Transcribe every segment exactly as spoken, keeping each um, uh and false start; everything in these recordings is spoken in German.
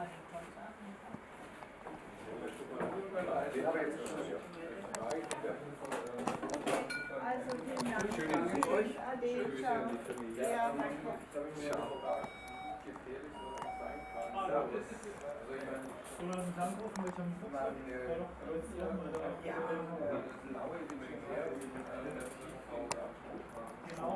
Also vielen Dank. Schönen euch. Ade, ciao. Ja, danke. Oder einen Dank rufen, welcher Fuchs hat? Ja. Genau.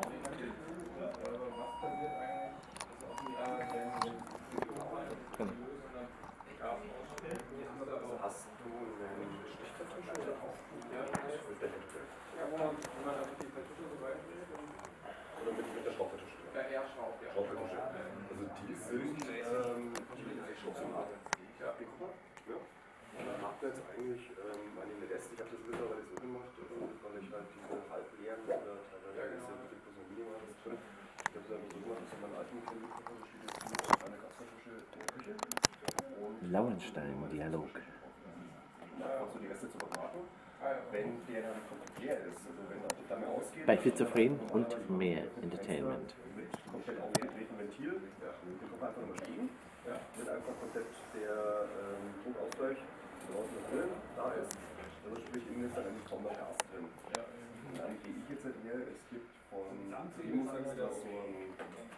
Hast du einen Stichkartusche oder auch? Ja, mit der Hände. Ja, wo man die Kartusche so reinlegt. Oder mit, mit der Schraubkartusche? Ja, eher Schraub, ja. Schraubkartusche. Also die sind, ähm, die Schraubkartusche. Ja, die guck mal. Ja. Und dann habt ihr jetzt eigentlich, ähm, an den Rest, ich habe das mittlerweile so gemacht, weil ich halt diese halbleeren oder teilweise ja, genau. Mit so Minimum was drin. Ich habe es einfach so gemacht, dass in meinem alten Mikrofon steht jetzt nur eine Gaskartusche in der Küche. Lauenstein-Dialog. Also die Reste zu verbraten, wenn der dann komplett leer ist, also wenn auch die Flamme ausgeht. Bei Schizophren und mehr Entertainment. Mit komplett aufgedrehten Ventil, den kommt einfach nochmal stehen, wenn einfach komplett der ähm, Druckausgleich draußen und drinnen da ist, also sprich innen ist dann eigentlich kaum noch Gas drin. Und dann gehe ich jetzt halt hier, es gibt von Siemens das so ein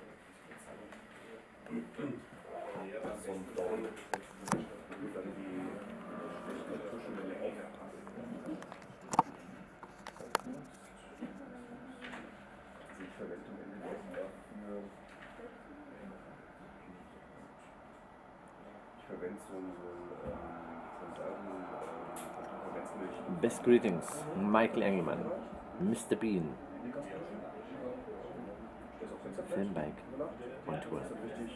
so ein Down, wo dann die ich verwende am Ende dafür. Ich verwende so ein so ein Best greetings, Michael Engelmann, Mister Bean, Filmbike on Tour.